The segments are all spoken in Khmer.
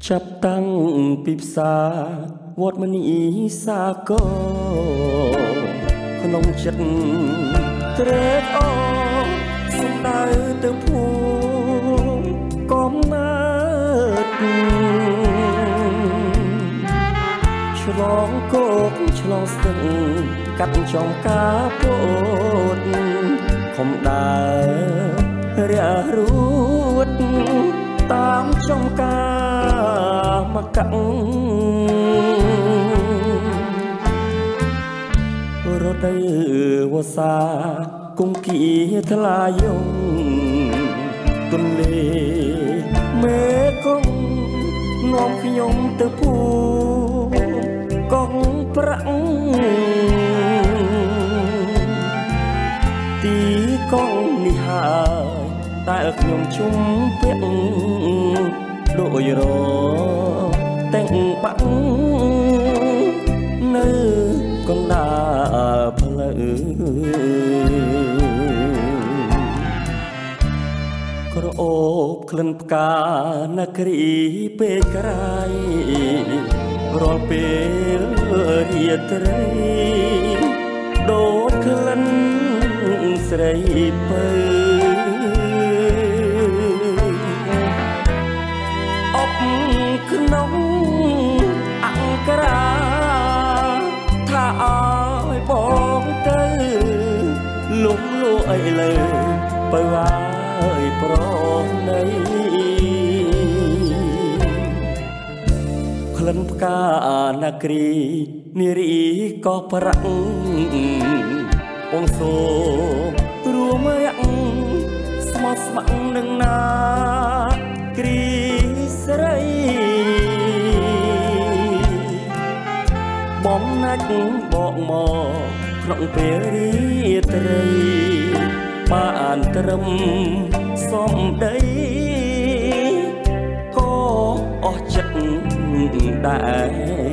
ចាប់តាំងពីផ្សារវត្តមនីសាគរក្នុងចិត្តត្រេកអរសំដៅទៅភូមិកំណើតឆ្លងគោកឆ្លងស្ទឹងកាត់ចំការពោតខំដើរររួតតាមចំការមកកាំងរដូវវស្សាគុំគីថ្លាយងទន្លេមេគង្គនាំខ្ញុំទៅភូមិកងប្រាក់ទីកងនេះហើយតែខ្ញុំជុំពាក់ដូចរតែងបាក់នៅកណ្ដាលផ្លូវក្រអូបក្លិនផ្កានគរីពេលក្រៃរាល់ពេលរាត្រីដូចក្លិនស្រីពៅអបក្នុងអង្គរាថាឲ្យបងទៅលំលួអីលើបើឲ្យប្រណីក្លិនផ្កានគរីនារីក៏ប្រាក់បងសូរួមរាក់ស្មោះស្ម័គ្រនឹងណាគ្រីស្រីបំណាច់បកមកក្នុងពេលរាត្រីបានត្រឹមសំដីក៏អស់ចិត្តដែរ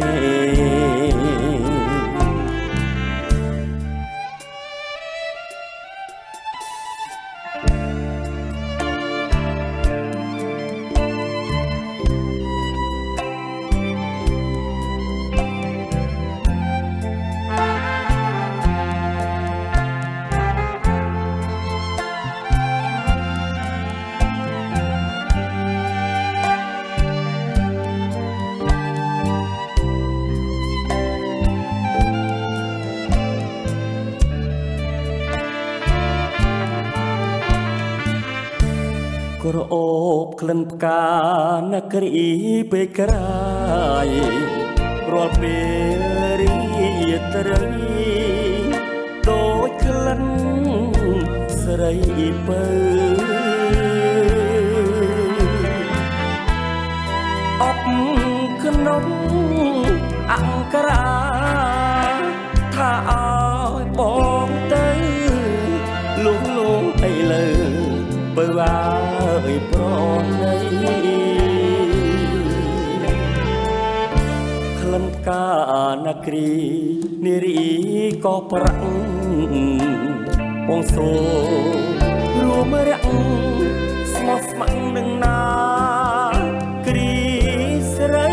ក្រអូបក្លិនផ្កានគរីពេលក្រៃរាល់ពេលរាត្រីដូចក្លិនស្រីពៅអបក្នុងអង្គរាថាឲ្យបងទៅលុះលងអីលើបើឲ្យប្រណីក្លិនផ្កានគរីនារីក៏ប្រាក់បងសូរួមរាក់ស្មោះស្ម័គ្រនឹងណាគ្រីស្រី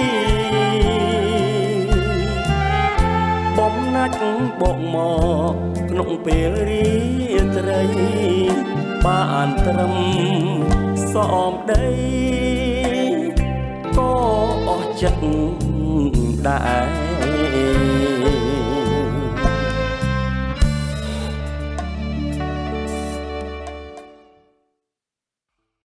បំណាច់បកមកក្នុងពេលរាត្រីបានត្រឹមសមដីក៏អស់ចិត្តដែរ